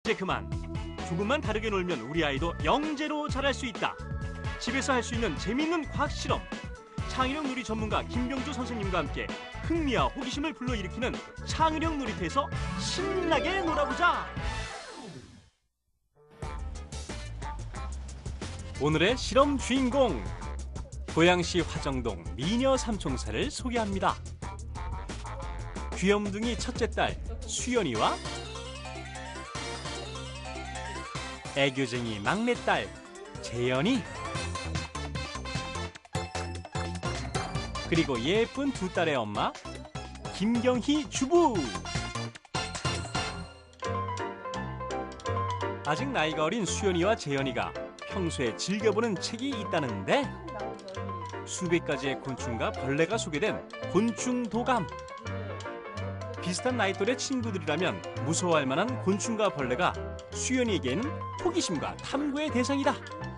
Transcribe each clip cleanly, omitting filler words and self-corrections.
이제 그만. 조금만 다르게 놀면 우리 아이도 영재로 자랄 수 있다. 집에서 할 수 있는 재미있는 과학 실험. 창의력 놀이 전문가 김병주 선생님과 함께 흥미와 호기심을 불러일으키는 창의력 놀이터에서 신나게 놀아보자. 오늘의 실험 주인공, 고양시 화정동 미녀 삼총사를 소개합니다. 귀염둥이 첫째 딸 수연이와 애교쟁이 막내딸 재연이, 그리고 예쁜 두 딸의 엄마 김경희 주부. 아직 나이가 어린 수연이와 재연이가 평소에 즐겨보는 책이 있다는데, 수백 가지의 곤충과 벌레가 소개된 곤충도감. 비슷한 나이 또래 친구들이라면 무서워할 만한 곤충과 벌레가 수연이에겐 호기심과 탐구의 대상이다.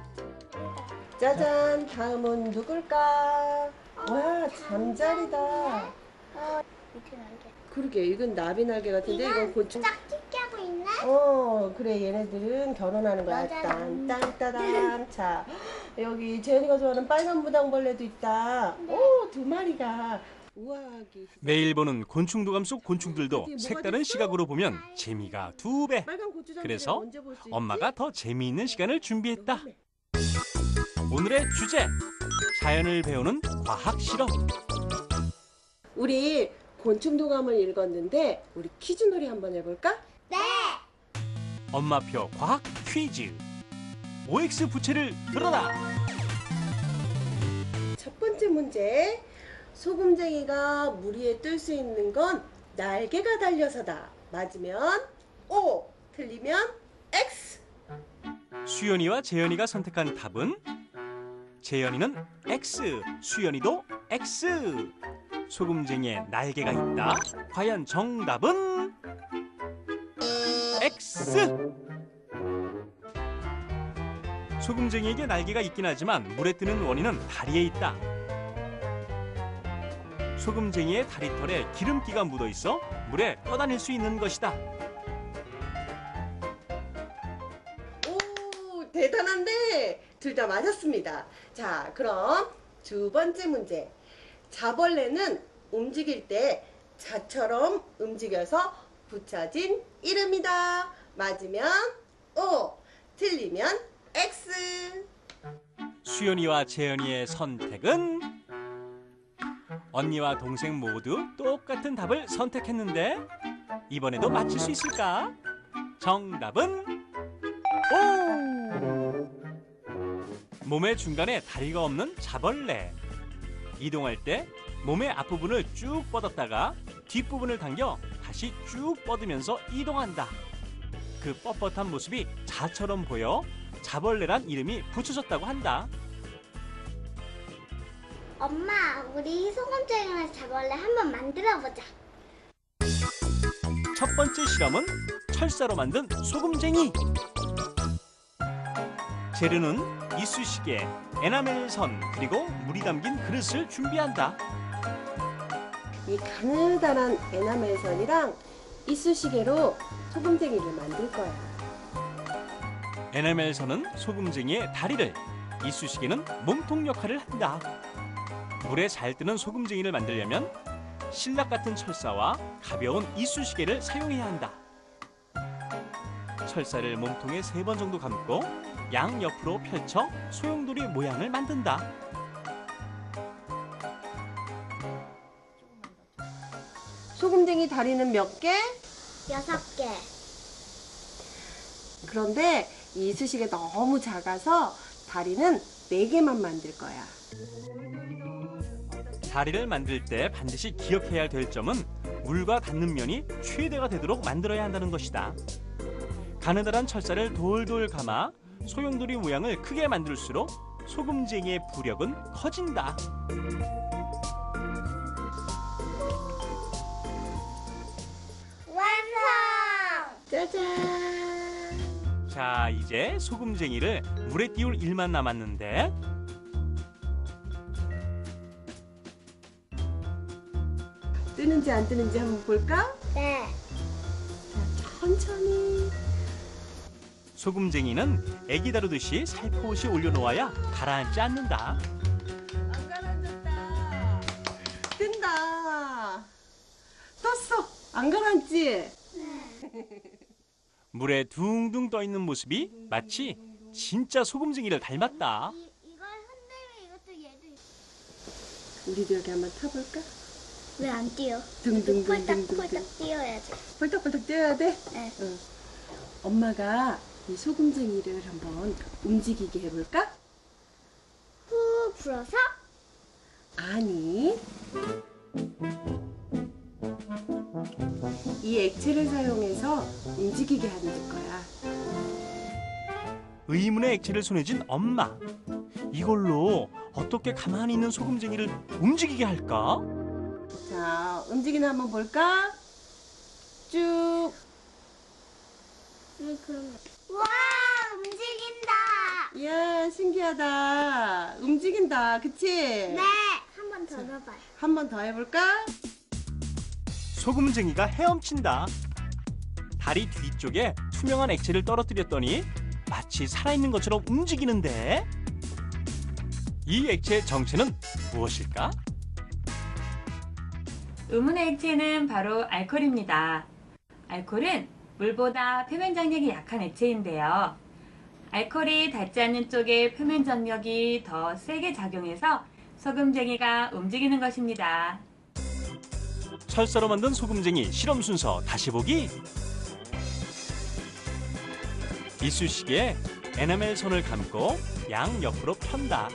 짜잔, 다음은 누굴까? 와, 잠자리다. 이렇게 날개. 그러게, 이건 나비날개 같은데 이건 곤충. 짝짓기 하고 있네? 그래, 얘네들은 결혼하는 거야. 맞아요. 딴딴따단. 자, 여기 재현이가 좋아하는 빨간 무당벌레도 있다. 오, 두 마리가. 우아하기. 매일 보는 곤충도감 속 곤충들도 색다른 시각으로 보면 재미가 2배. 빨간 고추장 그래서 언제 볼수 있지? 엄마가 더 재미있는 시간을 준비했다. 오늘의 주제, 자연을 배우는 과학 실험. 우리 곤충도감을 읽었는데 우리 퀴즈놀이 한번 해볼까? 네. 엄마표 과학 퀴즈. OX 부채를 들어라. 첫 번째 문제. 소금쟁이가 물 위에 뜰 수 있는 건 날개가 달려서다. 맞으면 O, 틀리면 X. 수연이와 재연이가 선택한 답은, 재연이는 X, 수연이도 X. 소금쟁이의 날개가 있다. 과연 정답은 X. 소금쟁이에게 날개가 있긴 하지만 물에 뜨는 원인은 다리에 있다. 소금쟁이의 다리털에 기름기가 묻어 있어 물에 떠다닐 수 있는 것이다. 오, 대단한데 둘 다 맞았습니다. 자, 그럼 두 번째 문제. 자벌레는 움직일 때 자처럼 움직여서 붙여진 이름이다. 맞으면 O, 틀리면 X. 수연이와 재연이의 선택은, 언니와 동생 모두 똑같은 답을 선택했는데 이번에도 맞힐 수 있을까? 정답은 O! 몸의 중간에 다리가 없는 자벌레. 이동할 때 몸의 앞부분을 쭉 뻗었다가 뒷부분을 당겨 다시 쭉 뻗으면서 이동한다. 그 뻣뻣한 모습이 자처럼 보여 자벌레란 이름이 붙여졌다고 한다. 엄마, 우리 소금쟁이랑 자벌레 한번 만들어보자. 첫 번째 실험은 철사로 만든 소금쟁이. 재료는 이쑤시개, 에나멜 선, 그리고 물이 담긴 그릇을 준비한다. 이 가느다란 에나멜선이랑 이쑤시개로 소금쟁이를 만들 거야. 에나멜 선은 소금쟁이의 다리를, 이쑤시개는 몸통 역할을 한다. 물에 잘 뜨는 소금쟁이를 만들려면 신락 같은 철사와 가벼운 이쑤시개를 사용해야 한다. 철사를 몸통에 3번 정도 감고 양옆으로 펼쳐 소용돌이 모양을 만든다. 소금쟁이 다리는 몇 개? 6개. 그런데 이 이쑤시개 너무 작아서 다리는 4개만 만들 거야. 다리를 만들 때 반드시 기억해야 될 점은 물과 닿는 면이 최대가 되도록 만들어야 한다는 것이다. 가느다란 철사를 돌돌 감아 소용돌이 모양을 크게 만들수록 소금쟁이의 부력은 커진다. 완성! 짜잔! 자, 이제 소금쟁이를 물에 띄울 일만 남았는데, 뜨는지 안 뜨는지 한번 볼까? 네. 자, 천천히 소금쟁이는 애기 다루듯이 살포시 올려놓아야 가라앉지 않는다. 안 가라앉았다. 뜬다. 떴어. 안 가라앉지? 물에 둥둥 떠 있는 모습이 마치 진짜 소금쟁이를 닮았다. 이걸 흔들면 이것도 얘도 우리도 여기 한번 타볼까? 왜 안 뛰어? 둥둥둥둥둥. 펄떡펄떡 뛰어야지. 펄떡펄떡 뛰어야 돼? 네. 응. 엄마가 이 소금쟁이를 한번 움직이게 해볼까? 후 불어서 아니. 이 액체를 사용해서 움직이게 하는 거야. 의문의 액체를 손에 쥔 엄마. 이걸로 어떻게 가만히 있는 소금쟁이를 움직이게 할까? 자, 움직이나 한번 볼까? 쭉. 그러면 와 움직인다. 이야, 신기하다. 움직인다. 그치? 네. 한 번 더 넣어봐요. 한 번 더 해볼까? 소금쟁이가 헤엄친다. 다리 뒤쪽에 투명한 액체를 떨어뜨렸더니 마치 살아있는 것처럼 움직이는데 이 액체의 정체는 무엇일까? 의문의 액체는 바로 알코올입니다. 알코올은 물보다 표면 장력이 약한 액체인데요. 알코올이 닿지 않는 쪽에 표면 장력이 더 세게 작용해서 소금쟁이가 움직이는 것입니다. 철사로 만든 소금쟁이 실험 순서 다시 보기. 이쑤시개에 에나멜 선을 감고 양 옆으로 편다.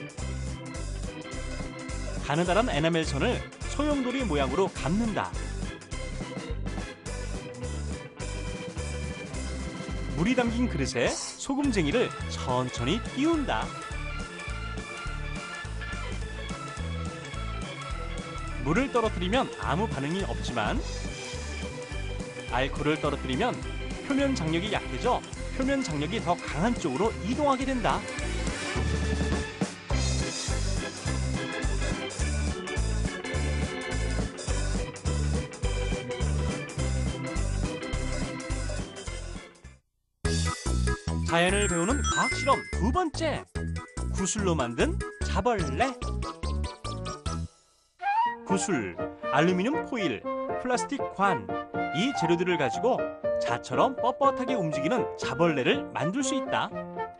가느다란 에나멜 선을 소용돌이 모양으로 감는다. 물이 담긴 그릇에 소금쟁이를 천천히 띄운다. 물을 떨어뜨리면 아무 반응이 없지만 알코올을 떨어뜨리면 표면 장력이 약해져 표면 장력이 더 강한 쪽으로 이동하게 된다. 자연을 배우는 과학 실험 두 번째. 구슬로 만든 자벌레. 구슬, 알루미늄 포일, 플라스틱 관, 이 재료들을 가지고 자처럼 뻣뻣하게 움직이는 자벌레를 만들 수 있다.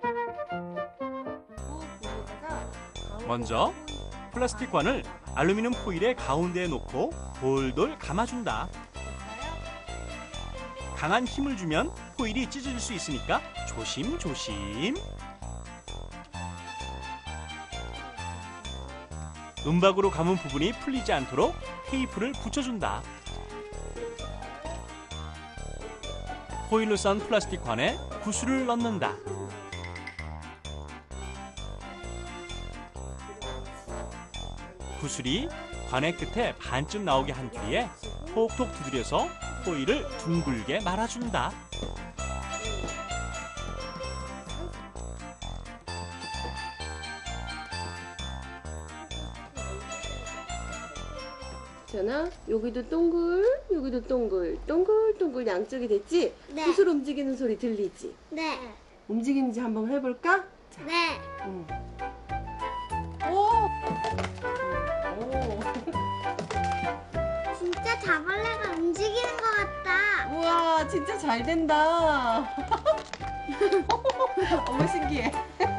먼저 플라스틱 관을 알루미늄 포일의 가운데에 놓고 돌돌 감아준다. 강한 힘을 주면 포일이 찢어질 수 있으니까 조심조심. 은박으로 감은 부분이 풀리지 않도록 테이프를 붙여준다. 포일로 싼 플라스틱 관에 구슬을 넣는다. 구슬이 관의 끝에 반쯤 나오게 한 뒤에 톡톡 두드려서 포일을 둥글게 말아준다. 전아, 여기도 동글, 여기도 동글, 동글동글 양쪽이 됐지? 네. 구슬 움직이는 소리 들리지? 네. 움직이는지 한번 해볼까? 자, 네. 응. 오! 오! 진짜 자벌레가 움직이는 것 같다. 우와, 진짜 잘 된다. 어머, 신기해.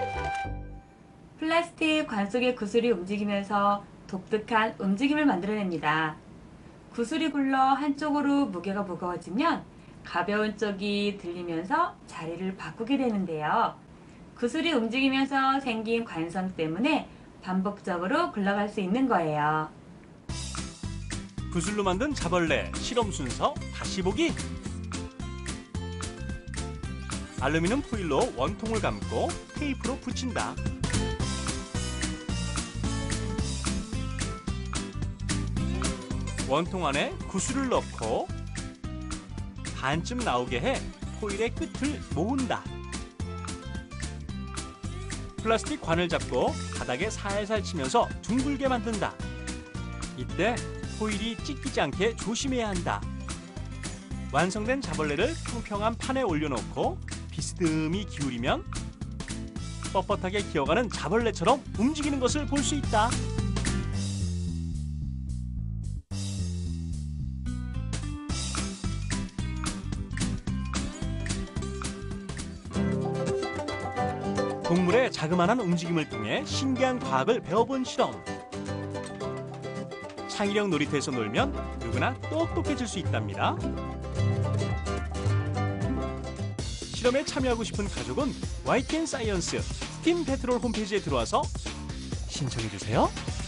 플라스틱 관 속의 구슬이 움직이면서 독특한 움직임을 만들어냅니다. 구슬이 굴러 한쪽으로 무게가 무거워지면 가벼운 쪽이 들리면서 자리를 바꾸게 되는데요. 구슬이 움직이면서 생긴 관성 때문에 반복적으로 굴러갈 수 있는 거예요. 구슬로 만든 자벌레 실험 순서 다시 보기. 알루미늄 포일로 원통을 감고 테이프로 붙인다. 원통 안에 구슬을 넣고 반쯤 나오게 해 포일의 끝을 모은다. 플라스틱 관을 잡고 바닥에 살살 치면서 둥글게 만든다. 이때 포일이 찢기지 않게 조심해야 한다. 완성된 자벌레를 평평한 판에 올려놓고 비스듬히 기울이면 뻣뻣하게 기어가는 자벌레처럼 움직이는 것을 볼 수 있다. 동물의 자그마한 움직임을 통해 신기한 과학을 배워본 실험. 창의력 놀이터에서 놀면 누구나 똑똑해질 수 있답니다. 실험에 참여하고 싶은 가족은 YTN 사이언스 팀 페트롤 홈페이지에 들어와서 신청해 주세요.